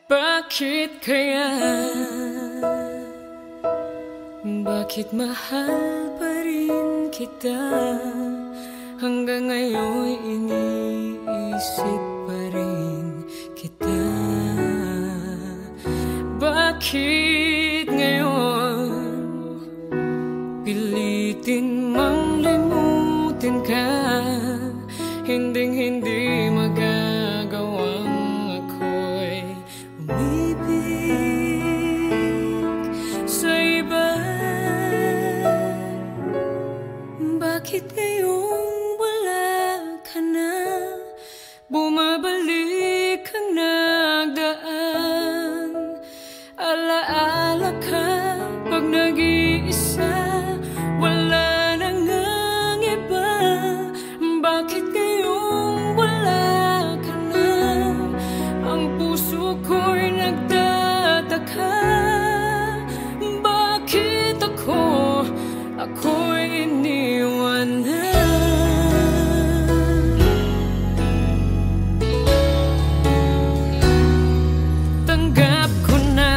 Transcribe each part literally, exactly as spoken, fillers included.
Bakit kaya? Bakit mahal pa rin kita? Hanggang ngayon iniisip pa rin kita. Bakit ngayon pilitin mang limutin ka? Hinding hindi magagawang ako'y umibig sa iba. Bakit ngayong wala ka na? Bumabalik kang nagdaan. Alaala ka pag nag-iisa. Wala nang ang iba. Bakit ngayong wala ka na? Ang puso ko'y nagtataka. Bakit ako, ako'y iniwan na? Tanggap ko na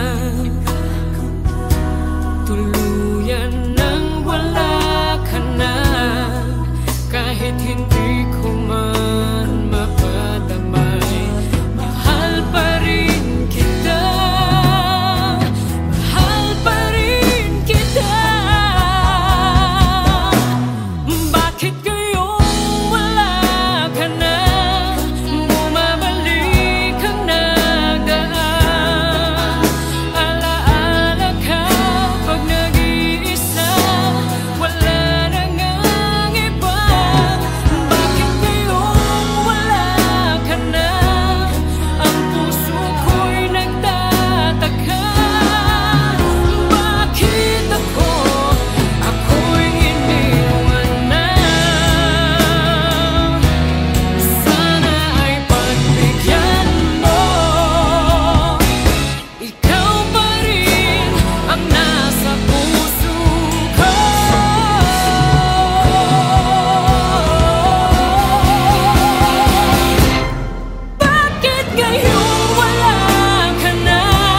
tuluyan nang wala ka na. Kahit hindi ko man mapadamay, mahal pa rin kita. Mahal pa rin kita. Bakit ngayong wala ka na? Bumabalik kang nagdaan. Alaala ka pag nag-iisa. Wala nang ang iba. Bakit ngayong wala ka na? Ang puso ko'y nagtataka. Bakit ako, ako'y iniwan na? Sana ay pagbigyan mo. Ikaw pa rin ang nasa puso ko. Bakit ngayong wala ka na?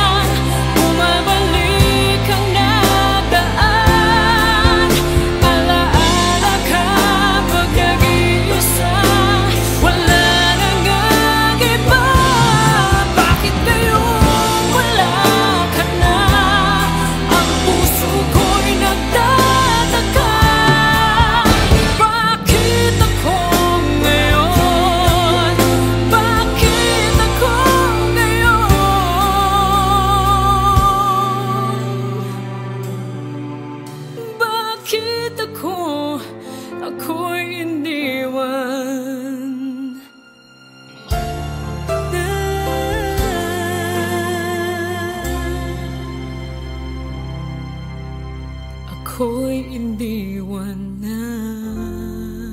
Bumabalik kang nagdaan. Alaala ka pag nag-iisa. Wala nang ang iba. Bakit ngayong wala ka na? Ang puso ko'y nagtataka. Bakit ako ngayon? Bakit ako ngayon? Bakit ako, ako'y iniwan na? Ako'y iniwan na.